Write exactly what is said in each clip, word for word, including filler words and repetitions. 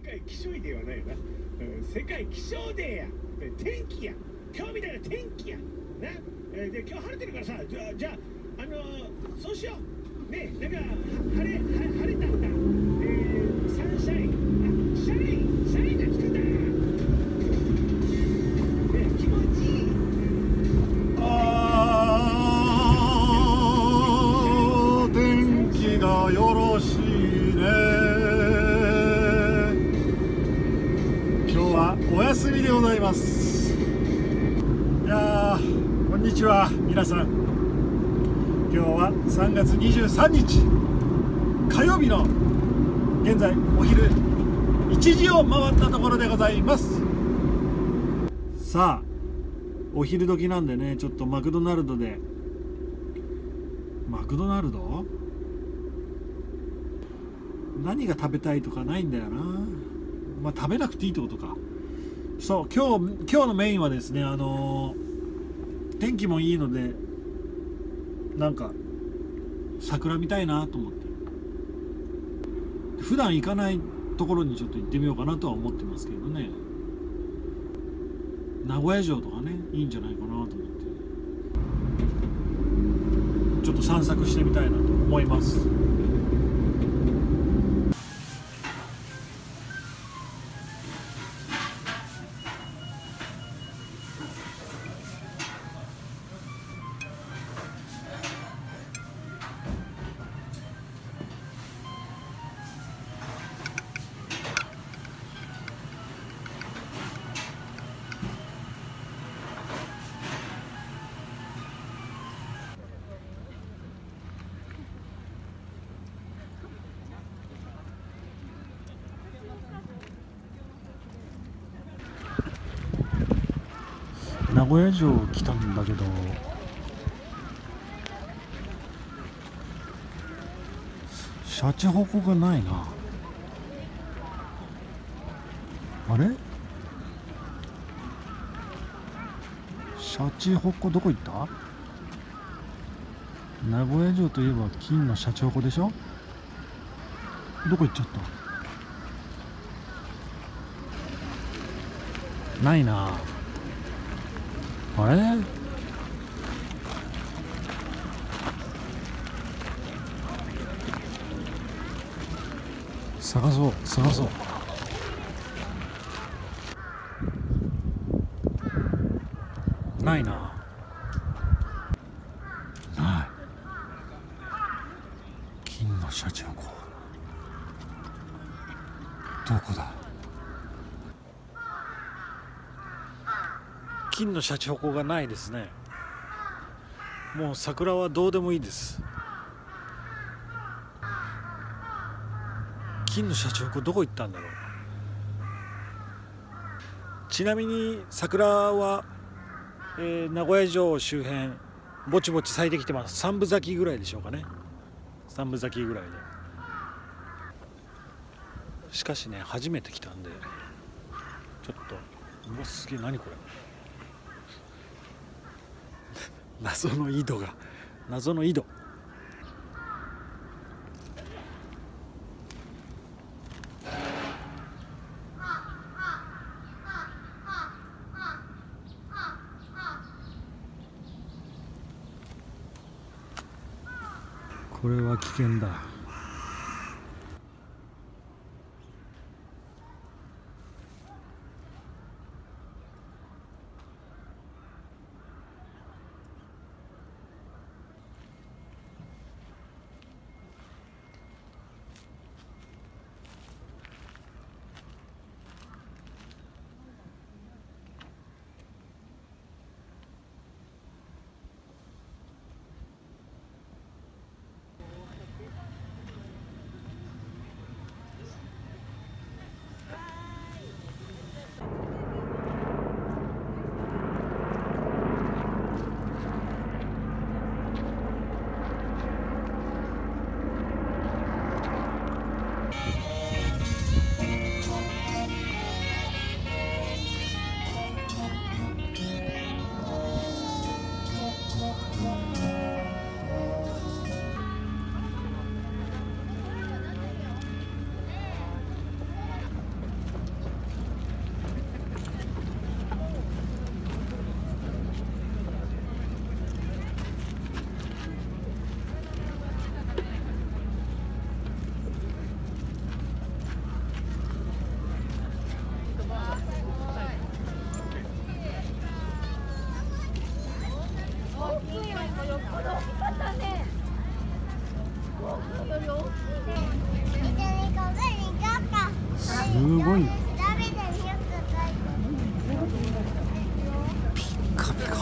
界気象デーはないよな、うん、世界気象デーや、天気や、今日みたいな天気やな、えー、で今日晴れてるからさ、じゃあじゃああのー、そうしようね、なんか晴れ晴れたんだ、えー、サンシャイン、あシャインシャインがつくんだ、ね、気持ちいい。 あー天気がよろしいね。今日はお休みでございます。いやーこんにちは皆さん。今日はさんがつにじゅうさんにち火曜日の現在お昼いちじを回ったところでございます。さあお昼時なんでね、ちょっとマクドナルドでマクドナルド何が食べたいとかないんだよな。まあ食べなくていいってことか。そう、今日今日のメインはですね、あのー、天気もいいのでなんか桜見たいなと思って、普段行かないところにちょっと行ってみようかなとは思ってますけどね。名古屋城とかね、いいんじゃないかなと思って、ちょっと散策してみたいなと思います。名古屋城来たんだけど、シャチホコがないな。あれ、シャチホコどこ行った？名古屋城といえば金のシャチホコでしょ。どこ行っちゃった？ないな。あれ、探そう探そう。ないな。ない。金のシャチホコどこだ。金のシャチホコがないですね。もう桜はどうでもいいです。金のシャチホコどこ行ったんだろう。ちなみに桜は、えー、名古屋城周辺ぼちぼち咲いてきてます。三分咲きぐらいでしょうかね。三分咲きぐらいで。しかしね、初めて来たんでちょっと、うわすげえ、何これ謎の井戸が、謎の井戸。これは危険だ。 ごいな。ピッカピカ。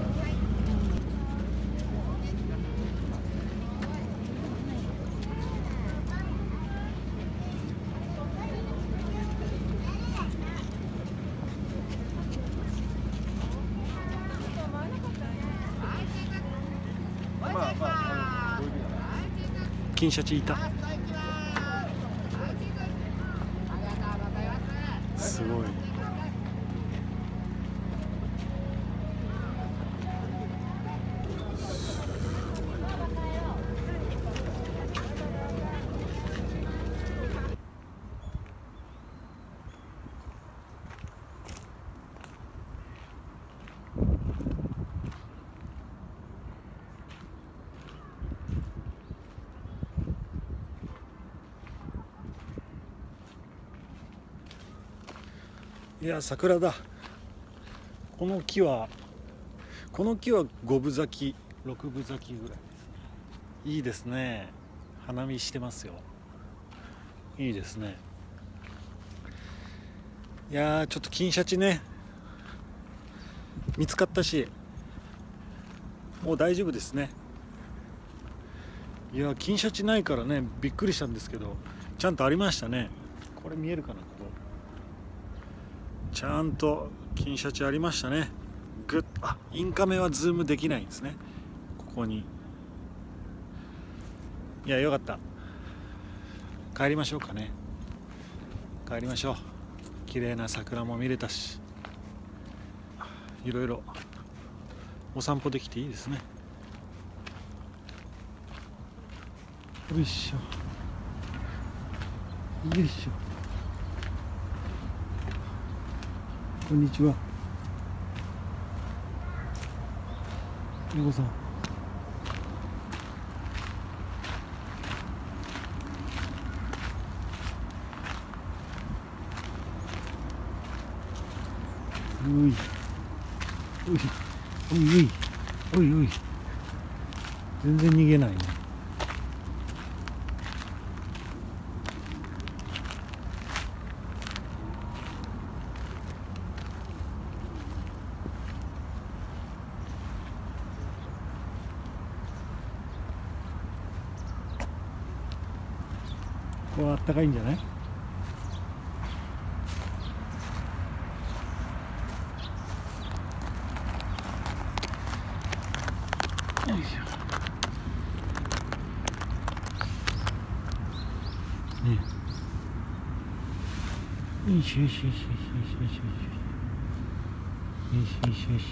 金シャチいた。すごい。いや、桜だ。この木はこの木は五分咲き六分咲きぐらいですね。いいですね。花見してますよ。いいですね。いやー、ちょっと金シャチね見つかったし、もう大丈夫ですね。いや、金シャチないからねびっくりしたんですけど、ちゃんとありましたね。これ見えるかな。ここちゃんと金シャチありましたね。グッ、あ、インカメはズームできないんですね。ここに。いや、よかった。帰りましょうかね。帰りましょう。綺麗な桜も見れたし、いろいろお散歩できていいですね。よいしょよいしょ。こんにちは。よこさん。おい。おい。おいおい。おいおい。全然逃げないね。ここはあったかいんじゃない？よいしょ。ね。よしよしよしよしよしよしよしよしよしよし。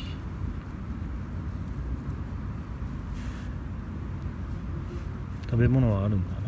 食べ物はあるんだな。